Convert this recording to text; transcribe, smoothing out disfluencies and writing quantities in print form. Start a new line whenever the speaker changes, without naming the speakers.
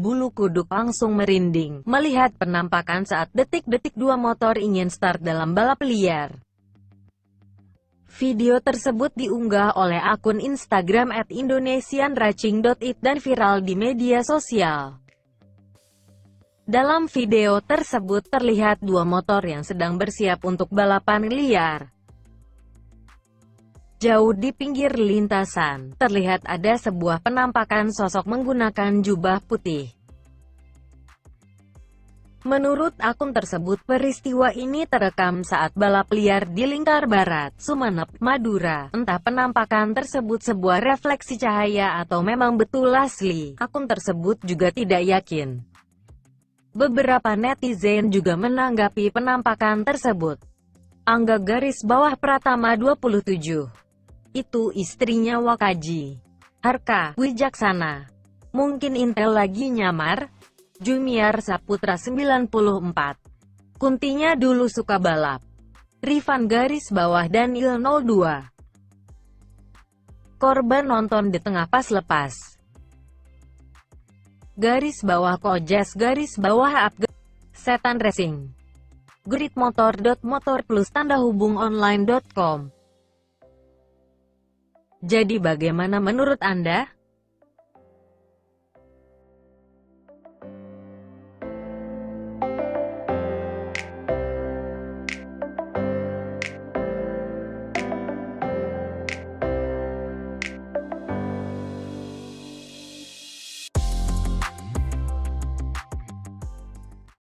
bulu kuduk langsung merinding melihat penampakan saat detik-detik dua motor ingin start dalam balap liar. Video tersebut diunggah oleh akun Instagram @indonesianracing.it dan viral di media sosial. Dalam video tersebut terlihat dua motor yang sedang bersiap untuk balapan liar. Jauh di pinggir lintasan, terlihat ada sebuah penampakan sosok menggunakan jubah putih. Menurut akun tersebut, peristiwa ini terekam saat balap liar di Lingkar Barat, Sumeneb, Madura. Entah penampakan tersebut sebuah refleksi cahaya atau memang betul asli, akun tersebut juga tidak yakin. Beberapa netizen juga menanggapi penampakan tersebut. Angga _Pratama 27. Itu istrinya Wakaji. Harka Wijaksana. Mungkin Intel lagi nyamar? Jumiar Saputra 94. Kuntinya dulu suka balap. Rifan _Daniel 02. Korban nonton di tengah pas lepas. _Kojas _up. Setan Racing. Gridmotor.motor+online.com. Jadi bagaimana menurut Anda?